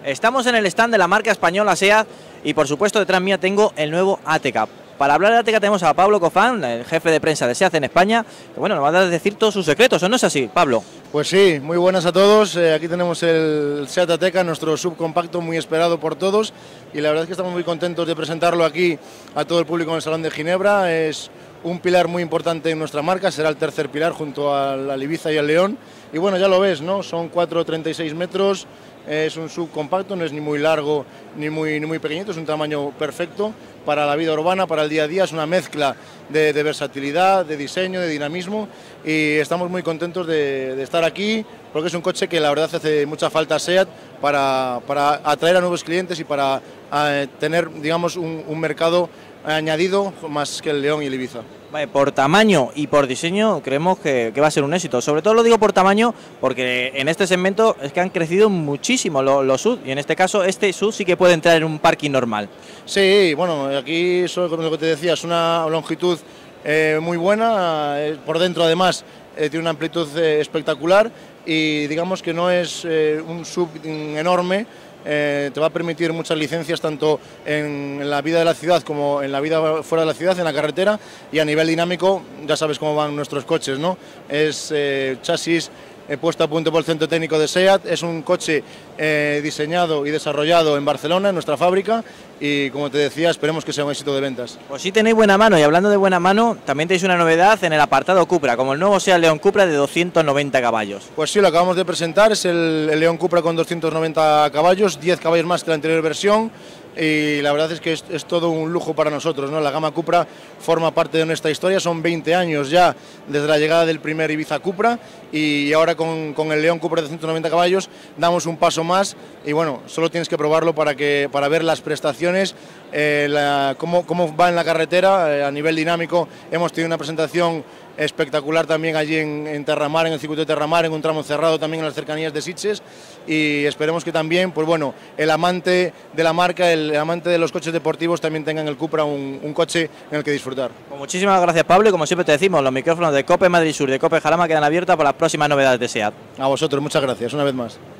Estamos en el stand de la marca española SEAT y por supuesto detrás mía tengo el nuevo ATK. Para hablar de ATK tenemos a Pablo Cofán, el jefe de prensa de SEAT en España, que bueno, nos va a decir todos sus secretos, ¿o no es así, Pablo? Pues sí, muy buenas a todos, aquí tenemos el SEAT ATK, nuestro subcompacto muy esperado por todos y la verdad es que estamos muy contentos de presentarlo aquí a todo el público en el Salón de Ginebra. Es un pilar muy importante en nuestra marca, será el tercer pilar junto al Ibiza y al León y bueno, ya lo ves, ¿no? Son 4,36 metros, es un subcompacto, no es ni muy largo ni muy pequeñito, es un tamaño perfecto para la vida urbana, para el día a día, es una mezcla de versatilidad, de diseño, de dinamismo y estamos muy contentos de estar aquí porque es un coche que la verdad hace mucha falta a SEAT para atraer a nuevos clientes y para tener, digamos, un mercado añadido más que el León y el Ibiza. Vale, por tamaño y por diseño creemos que va a ser un éxito. Sobre todo lo digo por tamaño porque en este segmento es que han crecido muchísimo los SUV y en este caso este SUV sí que puede entrar en un parking normal. Sí, bueno, aquí como lo que te decía, es una longitud muy buena, por dentro además tiene una amplitud espectacular y digamos que no es un SUV enorme. Te va a permitir muchas licencias tanto en la vida de la ciudad como en la vida fuera de la ciudad, en la carretera, y a nivel dinámico ya sabes cómo van nuestros coches, ¿no? Es chasis puesto a punto por el centro técnico de SEAT, es un coche diseñado y desarrollado en Barcelona, en nuestra fábrica, y como te decía, esperemos que sea un éxito de ventas. Pues sí tenéis buena mano, y hablando de buena mano, también tenéis una novedad en el apartado Cupra, como el nuevo SEAT León Cupra de 290 caballos. Pues sí, lo acabamos de presentar, es el León Cupra con 290 caballos, 10 caballos más que la anterior versión, y la verdad es que es todo un lujo para nosotros, ¿no? La gama Cupra forma parte de nuestra historia, son 20 años ya desde la llegada del primer Ibiza Cupra y ahora con el León Cupra de 190 caballos damos un paso más y bueno, solo tienes que probarlo para ver las prestaciones, cómo va en la carretera, a nivel dinámico. Hemos tenido una presentación espectacular también allí en Terramar, en el circuito de Terramar, en un tramo cerrado también en las cercanías de Sitges y esperemos que también, pues bueno, el amante de la marca, el amante de los coches deportivos también tenga en el Cupra un coche en el que disfrutar. Pues muchísimas gracias, Pablo, y como siempre te decimos, los micrófonos de COPE Madrid Sur, de COPE Jarama quedan abiertos para las próximas novedades de SEAT. A vosotros, muchas gracias, una vez más.